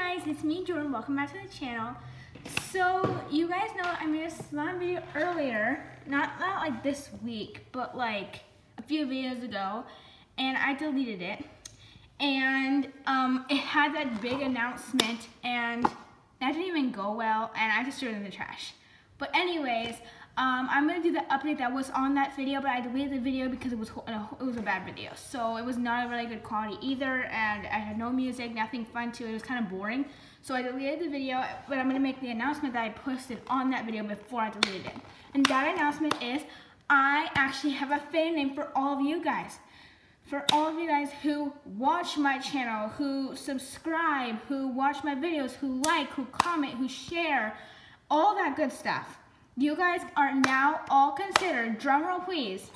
guys, it's me Jordan. Welcome back to the channel. So you guys know I made a slime video earlier, not like this week, but like a few videos ago, and I deleted it. And it had that big announcement, and that didn't even go well, and I just threw it in the trash. But anyways, I'm gonna do the update that was on that video, but I deleted the video because it was a bad video. So it was not a really good quality either, and I had no music, nothing fun to it. It was kind of boring. So I deleted the video, but I'm gonna make the announcement that I posted on that video before I deleted it. And that announcement is, I actually have a fan name for all of you guys. For all of you guys who watch my channel, who subscribe, who watch my videos, who like, who comment, who share, all that good stuff. You guys are now all considered, drumroll please,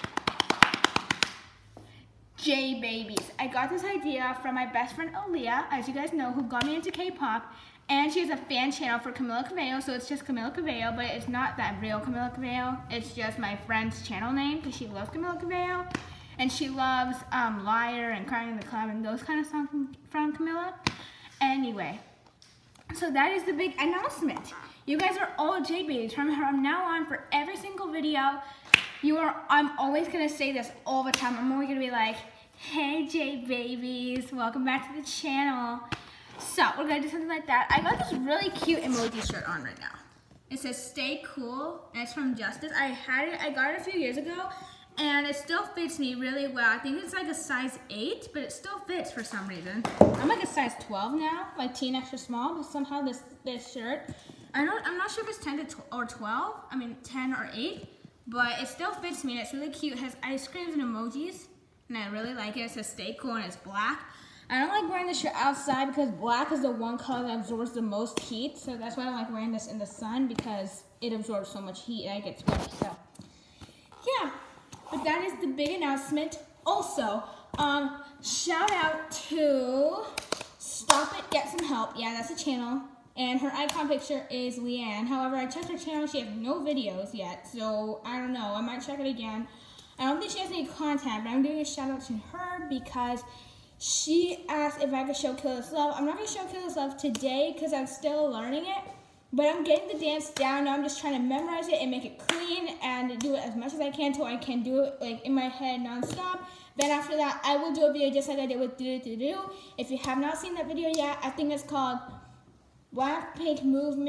J Babies. I got this idea from my best friend Aaliyah, as you guys know, who got me into K-pop, and she has a fan channel for Camila Cabello, so it's just Camila Cabello, but it's not that real Camila Cabello. It's just my friend's channel name, because she loves Camila Cabello, and she loves Liar and Crying in the Club and those kind of songs from Camila. Anyway, so that is the big announcement. You guys are all J Babies. From now on, for every single video, I'm always gonna say this all the time. I'm always gonna be like, hey J Babies, welcome back to the channel. So we're gonna do something like that. I got this really cute emoji shirt on right now. It says stay cool, and it's from Justice. I got it a few years ago, and it still fits me really well. I think it's like a size 8, but it still fits for some reason. I'm like a size 12 now, like teen extra small, but somehow this shirt, I'm not sure if it's 10 or 12, I mean 10 or 8, but it still fits me, and it's really cute. It has ice creams and emojis, and I really like it. It says stay cool, and it's black. I don't like wearing this shirt outside because black is the one color that absorbs the most heat, so that's why I don't like wearing this in the sun, because it absorbs so much heat and I get sweaty, so yeah. But that is the big announcement. Also, shout out to Stop It, Get Some Help. Yeah, that's a channel. And her icon picture is Leanne. However, I checked her channel. She has no videos yet. So, I don't know. I might check it again. I don't think she has any content, but I'm doing a shout out to her because she asked if I could show Kill This Love. I'm not going to show Kill This Love today because I'm still learning it. But I'm getting the dance down now. I'm just trying to memorize it and make it clean and do it as much as I can so I can do it like in my head nonstop. Then after that, I will do a video just like I did with Do Do Do. If you have not seen that video yet, I think it's called Blackpink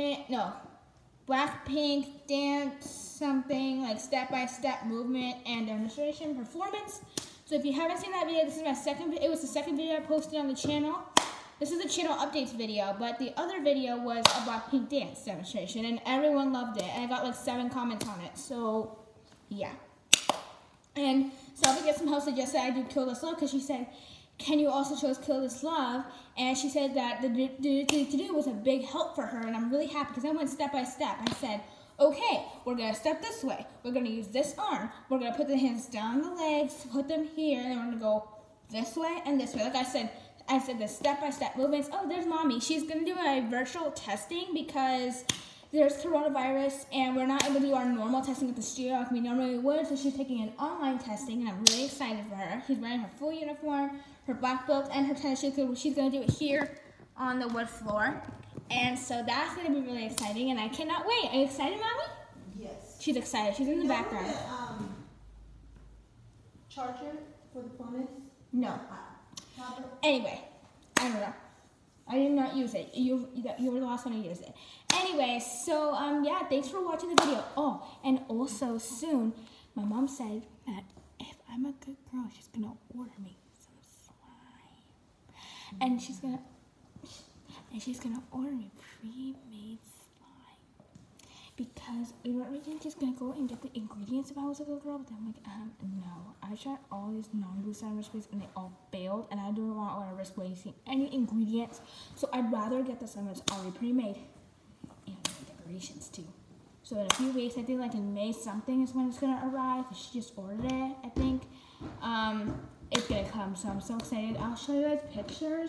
Dance something, like step-by-step movement and demonstration performance. So if you haven't seen that video, this is my second. It was the second video I posted on the channel. This is a channel updates video, but the other video was a Blackpink dance demonstration, and everyone loved it, and I got like 7 comments on it, so yeah. And so I would get some help suggested I do Kill This Love, because she said, can you also show us Kill This Love? And she said that the do was a big help for her, and I'm really happy, because I went step by step. I said, okay, we're going to step this way, we're going to use this arm, we're going to put the hands down the legs, put them here, and then we're going to go this way and this way. Like I said the step-by-step movements. Oh, there's Mommy. She's going to do a virtual testing because there's coronavirus and we're not able to do our normal testing at the studio like we normally would, so she's taking an online testing, and I'm really excited for her. She's wearing her full uniform, her black belt, and her tennis shoes. She's going to do it here on the wood floor, and so that's going to be really exciting, and I cannot wait. Are you excited, Mommy? Yes. She's excited. She's in the background. Charger for the phone is? No. Anyway, I don't know. I did not use it. You were the last one to use it. Anyway, so yeah, thanks for watching the video. Oh, and also soon, my mom said that if I'm a good girl, she's gonna order me some slime, and she's gonna order me pre-made slime, because we weren't really just gonna go and get the ingredients if I was a good girl, but then I'm like, no. I tried all these non-glue slime recipes and they all failed, and I don't want to risk wasting any ingredients, so I'd rather get the slime that's already pre-made and decorations too. So in a few weeks, I think like in May something is when it's gonna arrive. She just ordered it, I think. It's gonna come, so I'm so excited. I'll show you guys pictures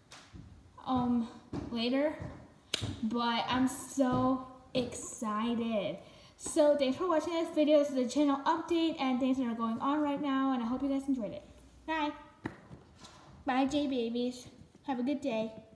later, but I'm so excited. So thanks for watching this video. This is a channel update and things that are going on right now, and I hope you guys enjoyed it. Bye. Bye, J Babies. Have a good day.